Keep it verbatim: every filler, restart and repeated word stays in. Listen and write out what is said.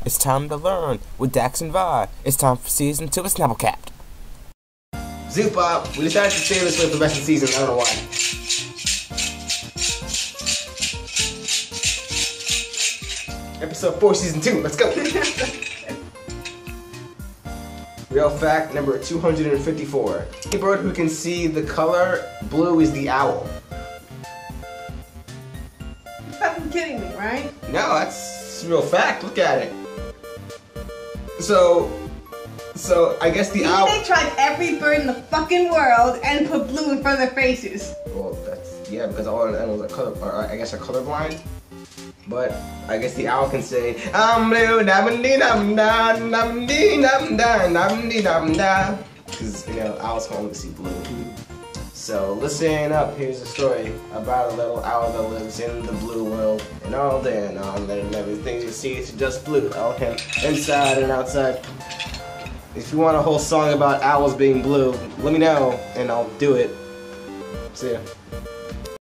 It's time to learn with Dax and Vi. It's time for season two of Snapplecapped. Zoopop, we decided to save this one for the rest of the season. I don't know why. Episode four, season two. Let's go. Real fact number two hundred fifty-four. Any bird who can see the color blue is the owl. You're fucking kidding me, right? No, that's a real fact. Look at it. So, so I guess the Maybe owl. they tried every bird in the fucking world and put blue in front of their faces. Well, that's yeah, because all the animals are color, or I guess are colorblind. But I guess the owl can say, I'm blue, dum dee dum da, dum dee dum da, dum dee dum da. Because, you know, owls can only see blue. So listen up, here's a story about a little owl that lives in the blue world. And all day and all night and everything you see is just blue. All him inside and outside. If you want a whole song about owls being blue, let me know and I'll do it. See ya.